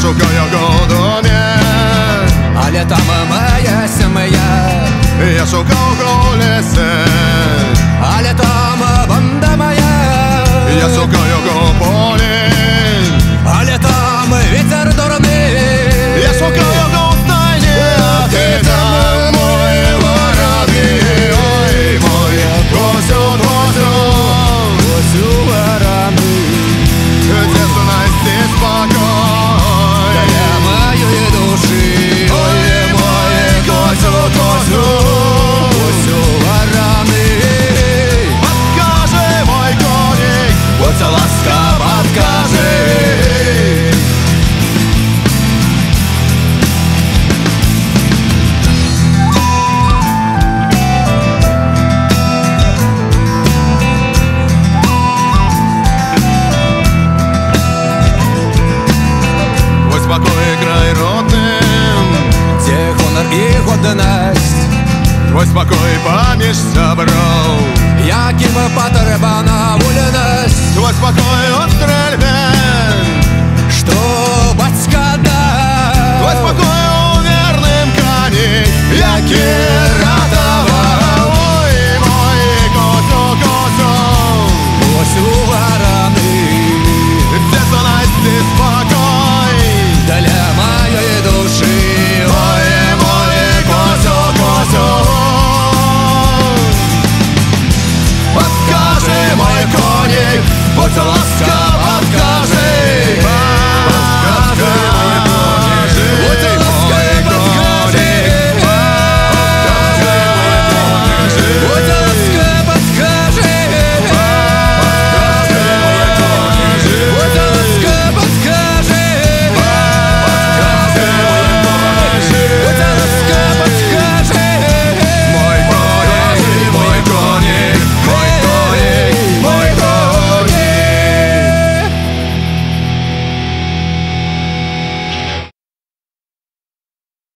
шукаю голубя, але там моя сім'я. Я шукав колесе, але там банда моя. Я шукаю полі, але там вітер дурний. Я шукаю стайні, а ти там мой воробій. Ой, мой Косю, Косю воробій. Где знайти спокой для моєї душі. Ой, мой Косю, Косю воробій. Подкажи, мой коник, будь ласка, подкажи. Твой край родным, де гонор і годность, твой спокой поміж собрав, яким потрібна вольність. твой спокой от стрельби, що батька дасть. твой спокой у вірним коні, який